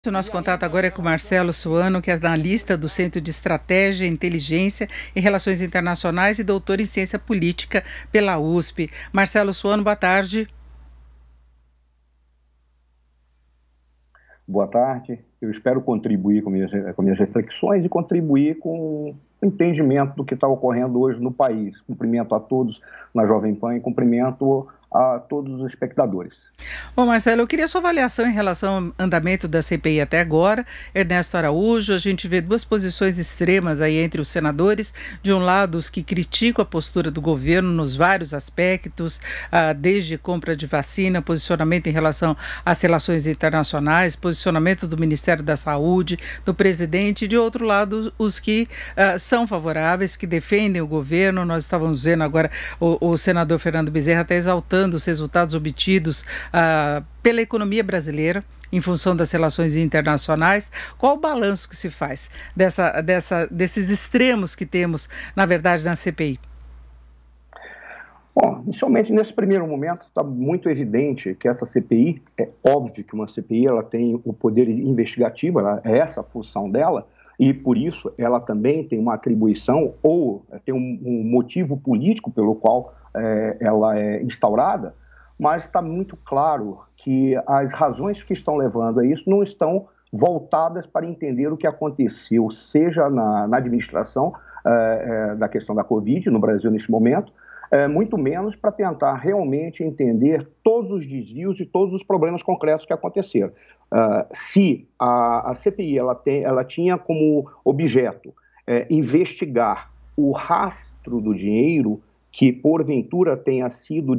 O nosso contato agora é com Marcelo Suano, que é analista do Centro de Estratégia, Inteligência e Relações Internacionais e doutor em Ciência Política pela USP. Marcelo Suano, boa tarde. Boa tarde. Eu espero contribuir com minhas reflexões e contribuir com o entendimento do que está ocorrendo hoje no país. Cumprimento a todos na Jovem Pan e cumprimento a todos os espectadores. Bom, Marcelo, eu queria sua avaliação em relação ao andamento da CPI até agora. Ernesto Araújo, a gente vê duas posições extremas aí entre os senadores. De um lado, os que criticam a postura do governo nos vários aspectos, desde compra de vacina, posicionamento em relação às relações internacionais, posicionamento do Ministério da Saúde, do presidente. E, de outro lado, os que são favoráveis, que defendem o governo. Nós estávamos vendo agora o senador Fernando Bezerra até exaltando os resultados obtidos pela economia brasileira em função das relações internacionais. Qual o balanço que se faz desses extremos que temos, na verdade, na CPI? Bom, inicialmente, nesse primeiro momento, está muito evidente que essa CPI, é óbvio que uma CPI ela tem o poder investigativo, é essa a função dela, e por isso ela também tem uma atribuição ou tem um motivo político pelo qual ela é instaurada, mas está muito claro que as razões que estão levando a isso não estão voltadas para entender o que aconteceu, seja na administração da questão da Covid no Brasil neste momento, muito menos para tentar realmente entender todos os desvios e todos os problemas concretos que aconteceram. Se a CPI ela tinha como objeto investigar o rastro do dinheiro que porventura tenha sido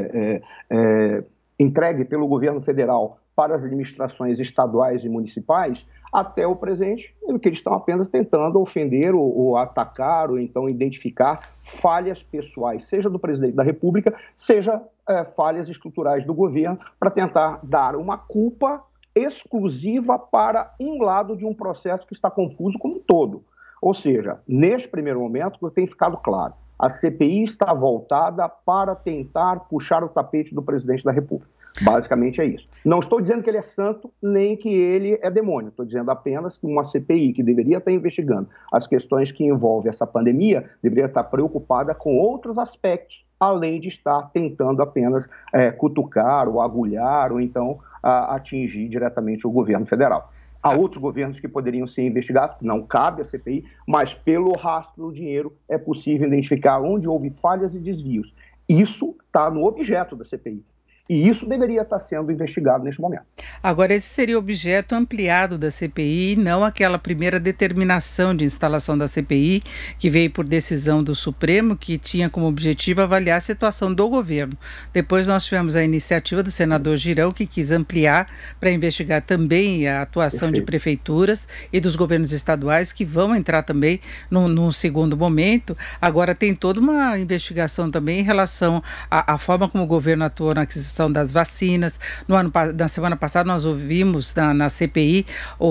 entregue pelo governo federal para as administrações estaduais e municipais, até o presente, que eles estão apenas tentando ofender ou atacar ou então identificar falhas pessoais, seja do presidente da República, seja falhas estruturais do governo, para tentar dar uma culpa exclusiva para um lado de um processo que está confuso como um todo. Ou seja, neste primeiro momento, tem ficado claro, a CPI está voltada para tentar puxar o tapete do presidente da República. Basicamente é isso. Não estou dizendo que ele é santo, nem que ele é demônio. Estou dizendo apenas que uma CPI que deveria estar investigando as questões que envolvem essa pandemia deveria estar preocupada com outros aspectos, além de estar tentando apenas cutucar ou agulhar ou então atingir diretamente o governo federal. Há outros governos que poderiam ser investigados, não cabe à CPI, mas pelo rastro do dinheiro é possível identificar onde houve falhas e desvios. Isso está no objeto da CPI. E isso deveria estar sendo investigado neste momento. Agora, esse seria o objeto ampliado da CPI, não aquela primeira determinação de instalação da CPI, que veio por decisão do Supremo, que tinha como objetivo avaliar a situação do governo. Depois nós tivemos a iniciativa do senador Girão, que quis ampliar para investigar também a atuação de prefeituras e dos governos estaduais, que vão entrar também num segundo momento. Agora tem toda uma investigação também em relação à forma como o governo atuou na aquisição das vacinas. Na semana passada nós ouvimos na CPI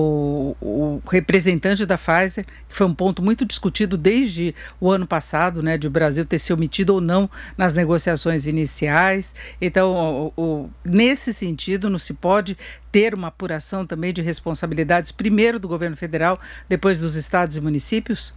o representante da Pfizer, que foi um ponto muito discutido desde o ano passado, né, de o Brasil ter se omitido ou não nas negociações iniciais. Então, nesse sentido, não se pode ter uma apuração também de responsabilidades, primeiro do governo federal, depois dos estados e municípios?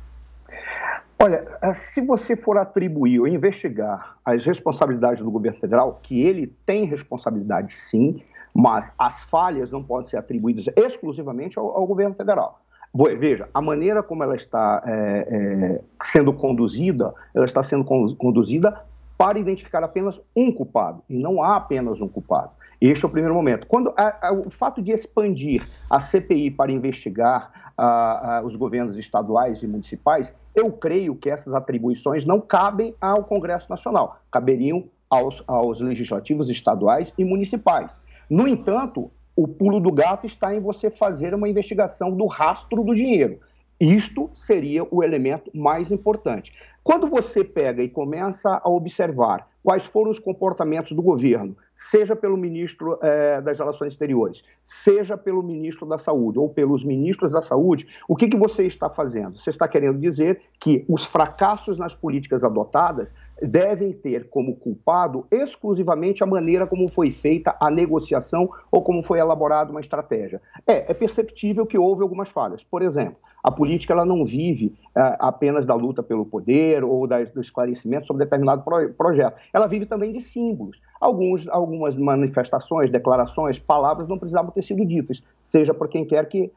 Olha, se você for atribuir ou investigar as responsabilidades do governo federal, que ele tem responsabilidade sim, mas as falhas não podem ser atribuídas exclusivamente ao governo federal. Veja, a maneira como ela está sendo conduzida, ela está sendo conduzida para identificar apenas um culpado, e não há apenas um culpado. Este é o primeiro momento. O fato de expandir a CPI para investigar os governos estaduais e municipais, eu creio que essas atribuições não cabem ao Congresso Nacional, caberiam aos legislativos estaduais e municipais. No entanto, o pulo do gato está em você fazer uma investigação do rastro do dinheiro. Isto seria o elemento mais importante. Quando você pega e começa a observar quais foram os comportamentos do governo, seja pelo ministro das Relações Exteriores, seja pelo ministro da Saúde ou pelos ministros da Saúde, o que você está fazendo? Você está querendo dizer que os fracassos nas políticas adotadas devem ter como culpado exclusivamente a maneira como foi feita a negociação ou como foi elaborada uma estratégia. É perceptível que houve algumas falhas. Por exemplo, a política ela não vive apenas da luta pelo poder ou do esclarecimento sobre determinado projeto. Ela vive também de símbolos. Algumas manifestações, declarações, palavras não precisavam ter sido ditas, seja por quem quer que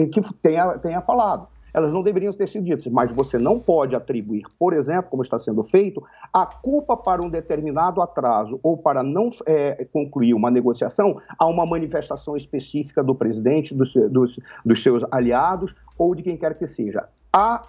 tenha falado. Elas não deveriam ter sido ditas, mas você não pode atribuir, por exemplo, como está sendo feito, a culpa para um determinado atraso ou para não concluir uma negociação a uma manifestação específica do presidente, dos seus aliados ou de quem quer que seja. Há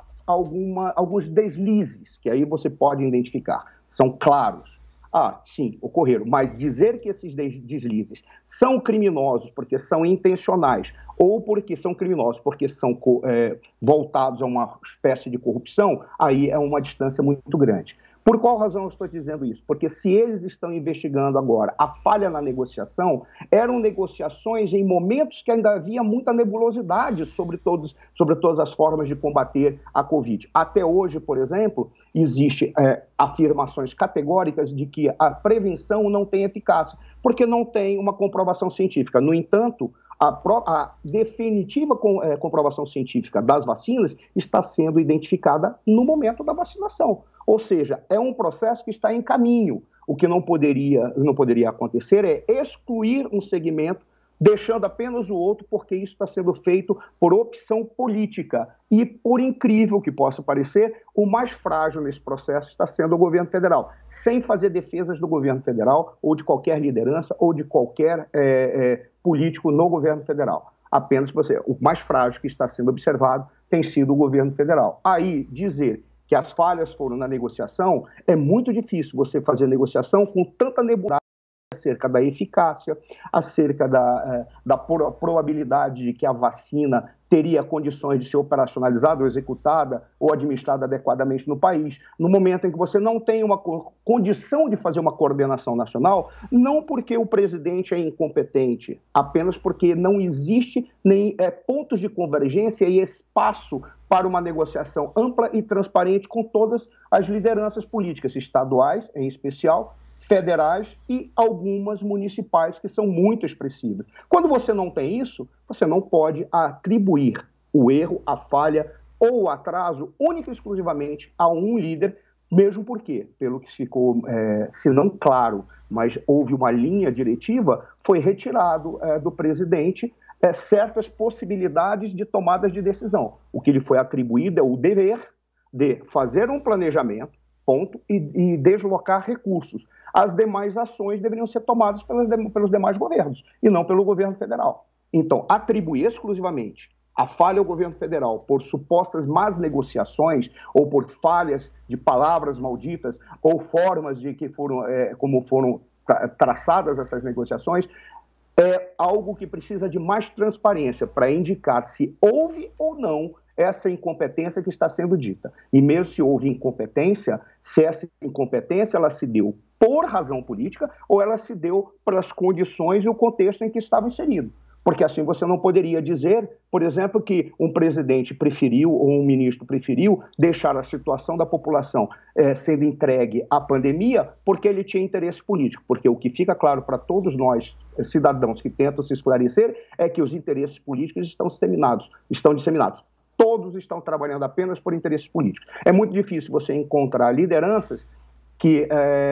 alguns deslizes que aí você pode identificar, são claros. Sim, ocorreram, mas dizer que esses deslizes são criminosos porque são intencionais ou porque são criminosos porque são voltados a uma espécie de corrupção, aí é uma distância muito grande. Por qual razão eu estou dizendo isso? Porque se eles estão investigando agora a falha na negociação, eram negociações em momentos que ainda havia muita nebulosidade sobre todas as formas de combater a Covid. Até hoje, por exemplo, existem afirmações categóricas de que a prevenção não tem eficácia, porque não tem uma comprovação científica. No entanto, a definitiva comprovação científica das vacinas está sendo identificada no momento da vacinação. Ou seja, é um processo que está em caminho. O que não poderia acontecer é excluir um segmento, deixando apenas o outro, porque isso está sendo feito por opção política. E, por incrível que possa parecer, o mais frágil nesse processo está sendo o governo federal, sem fazer defesas do governo federal, ou de qualquer liderança, ou de qualquer político no governo federal. Apenas o mais frágil que está sendo observado tem sido o governo federal. Aí, dizer que as falhas foram na negociação, é muito difícil você fazer negociação com tanta nebulosidade acerca da eficácia, acerca da probabilidade de que a vacina teria condições de ser operacionalizada ou executada ou administrada adequadamente no país, no momento em que você não tem uma condição de fazer uma coordenação nacional, não porque o presidente é incompetente, apenas porque não existe nem pontos de convergência e espaço para uma negociação ampla e transparente com todas as lideranças políticas, estaduais em especial, federais e algumas municipais, que são muito expressivas. Quando você não tem isso, você não pode atribuir o erro, a falha ou o atraso única e exclusivamente a um líder, mesmo porque, pelo que ficou, se não claro, mas houve uma linha diretiva, foi retirado do presidente certas possibilidades de tomadas de decisão. O que lhe foi atribuído é o dever de fazer um planejamento, ponto, e deslocar recursos. As demais ações deveriam ser tomadas pelos demais governos, e não pelo governo federal. Então, atribuir exclusivamente a falha ao governo federal por supostas más negociações, ou por falhas de palavras malditas, ou formas de como foram traçadas essas negociações, é algo que precisa de mais transparência para indicar se houve ou não essa incompetência que está sendo dita. E mesmo se houve incompetência, se essa incompetência ela se deu por razão política ou ela se deu pelas condições e o contexto em que estava inserido. Porque assim você não poderia dizer, por exemplo, que um presidente preferiu ou um ministro preferiu deixar a situação da população sendo entregue à pandemia porque ele tinha interesse político. Porque o que fica claro para todos nós, cidadãos que tentam se esclarecer, é que os interesses políticos estão disseminados. Todos estão trabalhando apenas por interesses políticos. É muito difícil você encontrar lideranças que...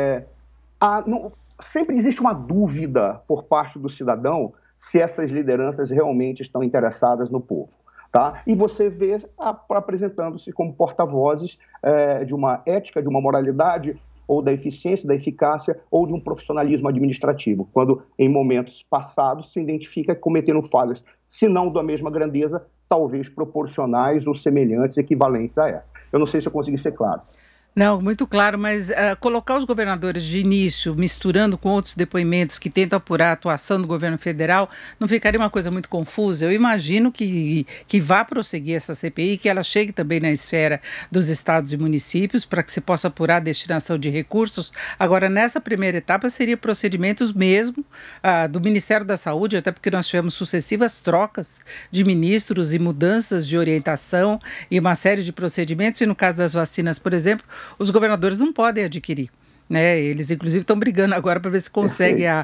sempre existe uma dúvida por parte do cidadão se essas lideranças realmente estão interessadas no povo. Tá? E você vê apresentando-se como porta-vozes de uma ética, de uma moralidade, ou da eficiência, da eficácia, ou de um profissionalismo administrativo, quando em momentos passados se identifica que cometeram falhas, se não da mesma grandeza, talvez proporcionais ou semelhantes, equivalentes a essa. Eu não sei se eu consegui ser claro. Não, muito claro, mas colocar os governadores de início, misturando com outros depoimentos que tentam apurar a atuação do governo federal, não ficaria uma coisa muito confusa? Eu imagino que vá prosseguir essa CPI, que ela chegue também na esfera dos estados e municípios, para que se possa apurar a destinação de recursos. Agora, nessa primeira etapa, seria procedimentos mesmo do Ministério da Saúde, até porque nós tivemos sucessivas trocas de ministros e mudanças de orientação e uma série de procedimentos, e no caso das vacinas, por exemplo, os governadores não podem adquirir. Né? Eles, inclusive, estão brigando agora para ver se consegue Perfeito.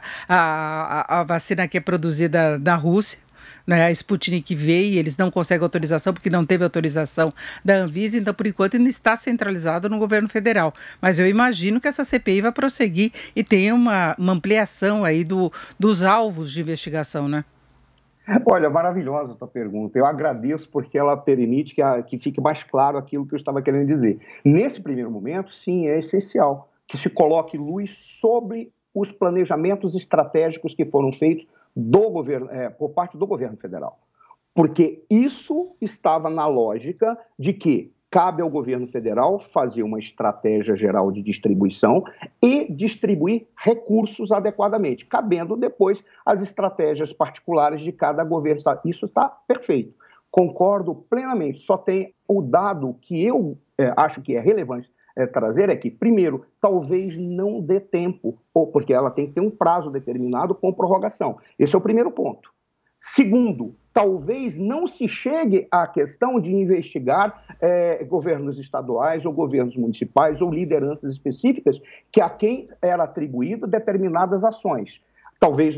a vacina que é produzida na Rússia, né? A Sputnik V, e eles não conseguem autorização porque não teve autorização da Anvisa, então, por enquanto, ainda está centralizado no governo federal. Mas eu imagino que essa CPI vai prosseguir e tenha uma ampliação aí dos alvos de investigação, né? Olha, maravilhosa a tua pergunta. Eu agradeço porque ela permite que fique mais claro aquilo que eu estava querendo dizer. Nesse primeiro momento, sim, é essencial que se coloque luz sobre os planejamentos estratégicos que foram feitos do governo, por parte do governo federal. Porque isso estava na lógica de que cabe ao governo federal fazer uma estratégia geral de distribuição e distribuir recursos adequadamente, cabendo depois as estratégias particulares de cada governo. Isso está perfeito. Concordo plenamente. Só tem o dado que eu acho que é relevante trazer é que, primeiro, talvez não dê tempo, ou porque ela tem que ter um prazo determinado com prorrogação. Esse é o primeiro ponto. Segundo, talvez não se chegue à questão de investigar governos estaduais ou governos municipais ou lideranças específicas que a quem era atribuído determinadas ações. Talvez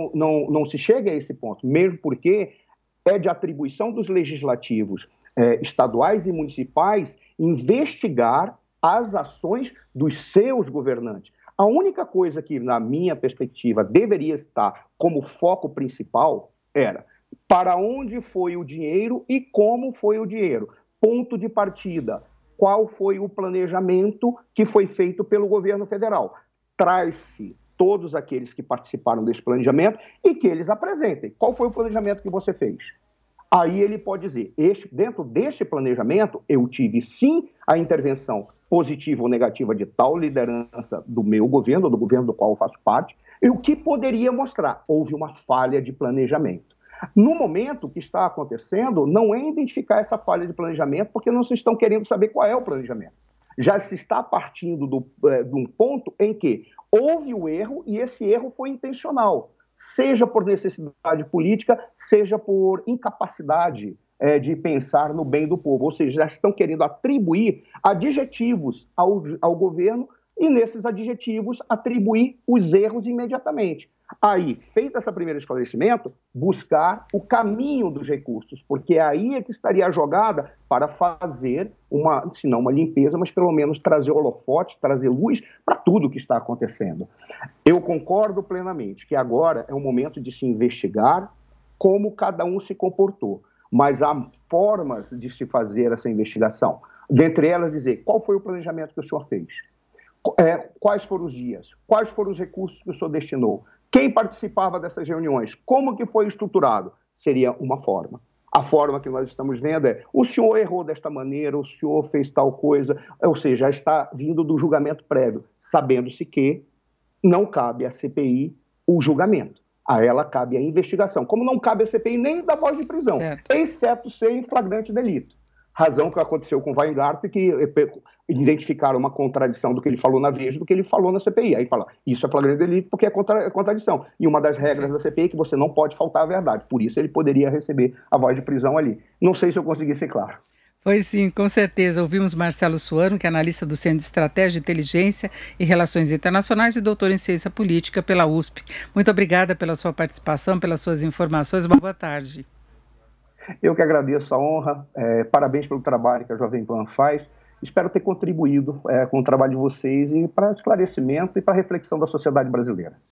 não se chegue a esse ponto, mesmo porque é de atribuição dos legislativos estaduais e municipais investigar as ações dos seus governantes. A única coisa que, na minha perspectiva, deveria estar como foco principal era para onde foi o dinheiro e como foi o dinheiro. Ponto de partida. Qual foi o planejamento que foi feito pelo governo federal? Traz-se todos aqueles que participaram desse planejamento e que eles apresentem. Qual foi o planejamento que você fez? Aí ele pode dizer, dentro deste planejamento, eu tive sim a intervenção positiva ou negativa de tal liderança do meu governo, do governo do qual eu faço parte, e o que poderia mostrar? Houve uma falha de planejamento. No momento, o que está acontecendo não é identificar essa falha de planejamento, porque não se estão querendo saber qual é o planejamento. Já se está partindo de um ponto em que houve o erro e esse erro foi intencional, seja por necessidade política, seja por incapacidade de pensar no bem do povo. Ou seja, já estão querendo atribuir adjetivos ao governo e, nesses adjetivos, atribuir os erros imediatamente. Aí, feito esse primeiro esclarecimento, buscar o caminho dos recursos, porque aí é que estaria a jogada para fazer se não uma limpeza, mas pelo menos trazer holofote, trazer luz para tudo o que está acontecendo. Eu concordo plenamente que agora é o momento de se investigar como cada um se comportou, mas há formas de se fazer essa investigação. Dentre elas, dizer qual foi o planejamento que o senhor fez, quais foram os dias, quais foram os recursos que o senhor destinou, quem participava dessas reuniões, como que foi estruturado, seria uma forma. A forma que nós estamos vendo é, o senhor errou desta maneira, o senhor fez tal coisa, ou seja, já está vindo do julgamento prévio, sabendo-se que não cabe à CPI o julgamento. A ela cabe a investigação. Como não cabe à CPI nem da voz de prisão, Certo. exceto ser em flagrante delito. Razão que aconteceu com o Weingarten, que identificaram uma contradição do que ele falou na Veja do que ele falou na CPI. Aí fala, isso é flagrante delito porque é contradição. E uma das regras da CPI é que você não pode faltar à verdade. Por isso ele poderia receber a voz de prisão ali. Não sei se eu consegui ser claro. Foi sim, com certeza. Ouvimos Marcelo Suano, que é analista do Centro de Estratégia, Inteligência e Relações Internacionais e doutor em Ciência Política pela USP. Muito obrigada pela sua participação, pelas suas informações. Uma boa tarde. Eu que agradeço a honra. Parabéns pelo trabalho que a Jovem Pan faz. Espero ter contribuído com o trabalho de vocês e para esclarecimento e para reflexão da sociedade brasileira.